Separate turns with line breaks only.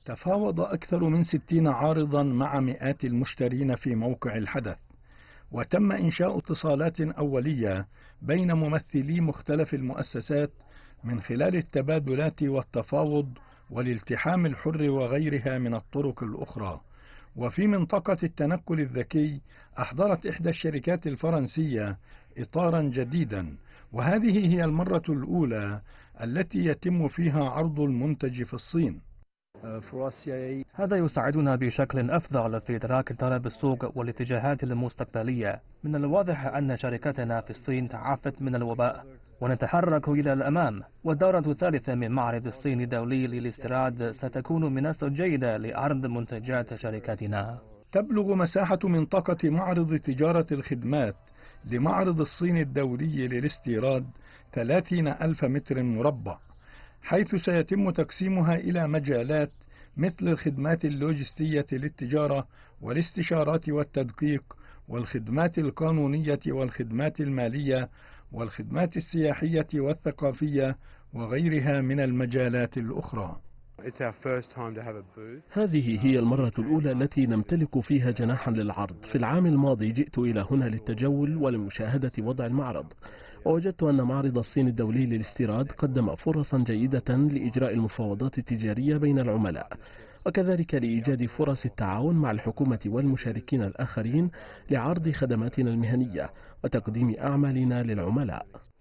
تفاوض أكثر من 60 عارضا مع مئات المشترين في موقع الحدث، وتم إنشاء اتصالات أولية بين ممثلي مختلف المؤسسات من خلال التبادلات والتفاوض والالتحام الحر وغيرها من الطرق الأخرى. وفي منطقة التنقل الذكي أحضرت إحدى الشركات الفرنسية إطارا جديدا، وهذه هي المرة الأولى التي يتم فيها عرض المنتج في الصين.
هذا يساعدنا بشكل أفضل في إدراك طلب السوق والاتجاهات المستقبلية. من الواضح أن شركتنا في الصين تعافت من الوباء ونتحرك إلى الأمام، والدورة الثالثة من معرض الصين الدولي للاستيراد ستكون منصة جيدة لعرض منتجات شركتنا.
تبلغ مساحة منطقة معرض تجارة الخدمات لمعرض الصين الدولي للاستيراد 30 ألف متر مربع، حيث سيتم تقسيمها إلى مجالات مثل الخدمات اللوجستية للتجارة والاستشارات والتدقيق، والخدمات القانونية والخدمات المالية والخدمات السياحية والثقافية وغيرها من المجالات الأخرى.
هذه هي المرة الأولى التي نمتلك فيها جناحا للعرض. في العام الماضي جئت إلى هنا للتجول ولمشاهدة وضع المعرض، ووجدت أن معرض الصين الدولي للاستيراد قدم فرصا جيدة لإجراء المفاوضات التجارية بين العملاء، وكذلك لإيجاد فرص التعاون مع الحكومة والمشاركين الآخرين لعرض خدماتنا المهنية وتقديم أعمالنا للعملاء.